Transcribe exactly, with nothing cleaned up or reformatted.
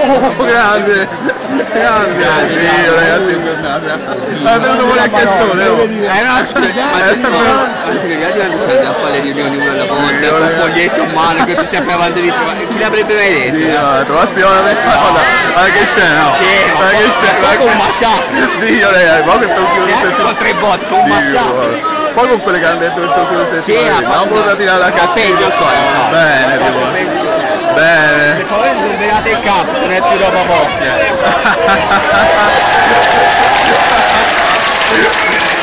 Oh, grande! Grande! Dio, ragazzi, è tornata. È venuto fuori anche il sole, oh! Eh no, scusa, ma ti ricordi quando siamo andati a fare le riunioni una alla volta, con un foglietto in mano che tu sempre avanti di prima, chi l'avrebbe mai detto? Dio, trovasti una guarda, guarda che scena, no? Sì, guarda che scena, ma con un massacro! Dio, ragazzi, ma questo è un chiuso Con tre botte, con un massacro! Poi con quelle che hanno detto questo chiuso Sì, ha non voluto tirare la carta. Peggio ancora. Bene, tipo. Bene. Per favore liberate il campo, non è più roba vostra.